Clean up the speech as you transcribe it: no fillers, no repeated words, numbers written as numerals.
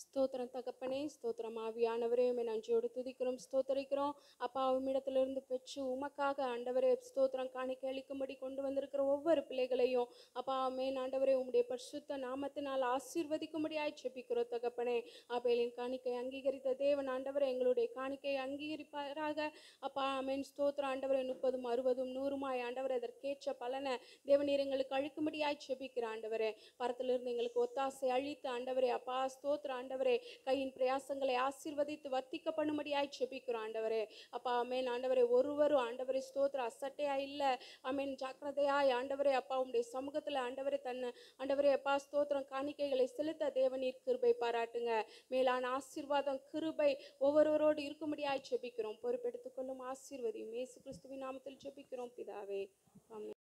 ஸ்தோத்திரம் தகப்பனே, ஸ்தோத்திரம் ஆவியானவரே, உம்மை நன்றியோடு துதிக்கிறோம், ஸ்தோத்தரிக்கிறோம். அப்பா உம்மிடத்திலிருந்து பெற்று உமக்காக ஆண்டவரே ஸ்தோத்திரம் காணிக்கை அளிக்கும்படி கொண்டு வந்திருக்கிற ஒவ்வொரு பிள்ளைகளையும் அப்பா ஆமென் ஆண்டவரே உம்முடைய பரிசுத்த நாமத்தினால் ஆசீர்வதிக்கும்படியாய் ஜெபிக்கிறோம் தகப்பனே. ஆபேலின் காணிக்கை அங்கீகரித்த தேவன் ஆண்டவரே எங்களுடைய காணிக்கையை அங்கீகரிப்பாராக. அப்பா ஆமென் ஸ்தோத்திரம் ஆண்டவரே 30, 60, 100 ஆண்டவரே அதற்கேற்ற பலனை தேவனீர் எங்களுக்கு அளிக்கும்படியாய் ஜெபிக்கிற ஆண்டவரே. பரத்திலிருந்து எங்களுக்கு ஒத்தாசை அளித்து ஆண்டவரே அப்பா ஸ்தோத்திரம் ஆண்டவரே கையின் பிரயாசங்களை ஆசீர்வதித்து வர்த்திக்க பண்ணும்படியாய் ஜெபிக்கிறோம் ஆண்டவரே. அப்பா ஆமென் ஆண்டவரே ஒருவரும் ஆண்டவரே ஸ்தோத்திரம் அசட்டையா இல்ல ஆமென் ஜாக்கிரதையாய் ஆண்டவரே அப்பா உம்முடைய சமூகத்துல ஆண்டவரே ஆண்டவரே அப்பா ஸ்தோத்திரம் காணிக்கைகளை செலுத்த தேவனீர் கிருபை பாராட்டுங்க. மேலான ஆசீர்வாதம் கிருபை ஒவ்வொருவரோடு இருக்கும்படியாய் ஜெபிக்கிறோம். பொறுப்பெடுத்துக் கொள்ளும் ஆசீர்வதியும் இயேசு கிறிஸ்துவின் நாமத்தில் ஜெபிக்கிறோம் பிதாவே. ஆமென்.